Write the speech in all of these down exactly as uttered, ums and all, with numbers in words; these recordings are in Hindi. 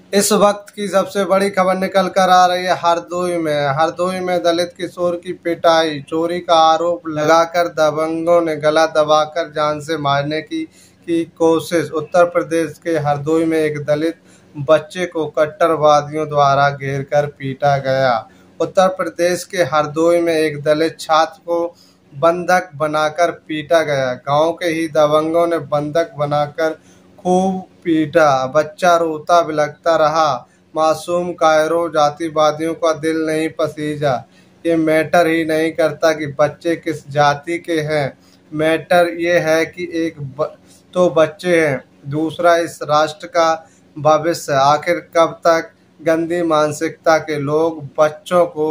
इस वक्त की सबसे बड़ी खबर निकल कर आ रही है हरदोई में। हरदोई में दलित किशोर की पिटाई, चोरी का आरोप लगाकर दबंगों ने गला दबाकर जान से मारने की की कोशिश। उत्तर प्रदेश के हरदोई में एक दलित बच्चे को कट्टरवादियों द्वारा घेरकर पीटा गया। उत्तर प्रदेश के हरदोई में एक दलित छात्र को बंधक बनाकर पीटा गया। गांव के ही दबंगों ने बंधक बनाकर खूब पीटा। बच्चा रोता बिलखता रहा। मासूम कायरों जातिवादियों का दिल नहीं पसीजा। ये मैटर ही नहीं करता कि बच्चे किस जाति के हैं, मैटर ये है कि एक ब, तो बच्चे हैं, दूसरा इस राष्ट्र का भविष्य। आखिर कब तक गंदी मानसिकता के लोग बच्चों को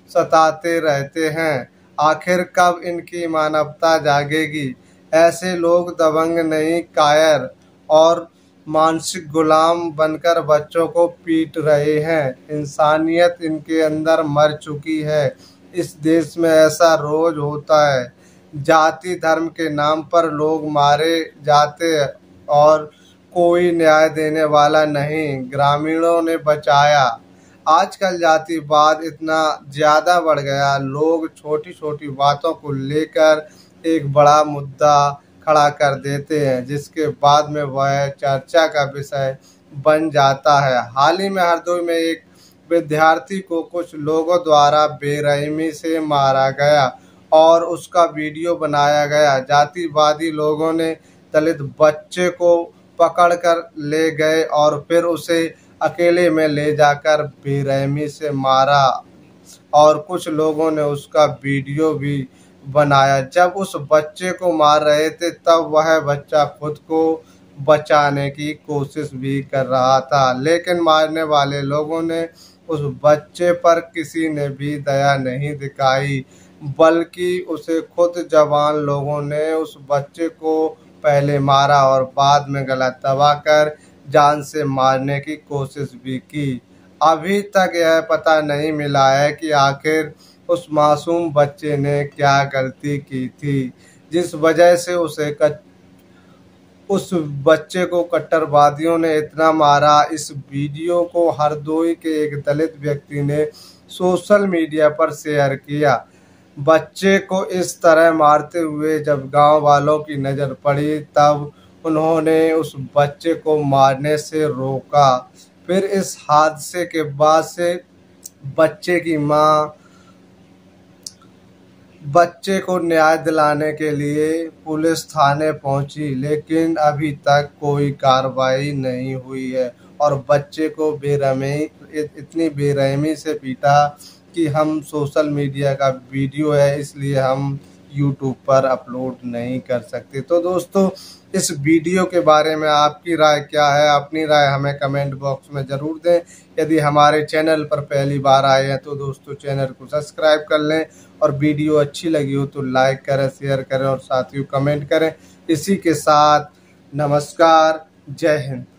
सताते रहते हैं? आखिर कब इनकी मानवता जागेगी? ऐसे लोग दबंग नहीं, कायर और मानसिक गुलाम बनकर बच्चों को पीट रहे हैं। इंसानियत इनके अंदर मर चुकी है। इस देश में ऐसा रोज होता है। जाति धर्म के नाम पर लोग मारे जाते और कोई न्याय देने वाला नहीं। ग्रामीणों ने बचाया। आजकल जातिवाद इतना ज्यादा बढ़ गया, लोग छोटी छोटी बातों को लेकर एक बड़ा मुद्दा खड़ा कर देते हैं, जिसके बाद में वह चर्चा का विषय बन जाता है। हाल ही में हरदोई में एक विद्यार्थी को कुछ लोगों द्वारा बेरहमी से मारा गया और उसका वीडियो बनाया गया। जातिवादी लोगों ने दलित बच्चे को पकड़कर ले गए और फिर उसे अकेले में ले जाकर बेरहमी से मारा और कुछ लोगों ने उसका वीडियो भी बनाया। जब उस बच्चे को मार रहे थे तब वह बच्चा खुद को बचाने की कोशिश भी कर रहा था, लेकिन मारने वाले लोगों ने उस बच्चे पर किसी ने भी दया नहीं दिखाई, बल्कि उसे खुद जवान लोगों ने उस बच्चे को पहले मारा और बाद में गला दबाकर जान से मारने की कोशिश भी की। अभी तक यह पता नहीं मिला है कि आखिर उस मासूम बच्चे ने क्या गलती की थी, जिस वजह से उसे कच... उस बच्चे को कट्टरवादियों ने इतना मारा। इस वीडियो को हरदोई के एक दलित व्यक्ति ने सोशल मीडिया पर शेयर किया। बच्चे को इस तरह मारते हुए जब गांव वालों की नज़र पड़ी तब उन्होंने उस बच्चे को मारने से रोका। फिर इस हादसे के बाद से बच्चे की मां बच्चे को न्याय दिलाने के लिए पुलिस थाने पहुंची, लेकिन अभी तक कोई कार्रवाई नहीं हुई है और बच्चे को बेरहमी इतनी बेरहमी से पीटा कि हम सोशल मीडिया का वीडियो है इसलिए हम यूट्यूब पर अपलोड नहीं कर सकते। तो दोस्तों, इस वीडियो के बारे में आपकी राय क्या है? अपनी राय हमें कमेंट बॉक्स में ज़रूर दें। यदि हमारे चैनल पर पहली बार आए हैं तो दोस्तों चैनल को सब्सक्राइब कर लें और वीडियो अच्छी लगी हो तो लाइक करें, शेयर करें और साथ ही कमेंट करें। इसी के साथ नमस्कार, जय हिंद।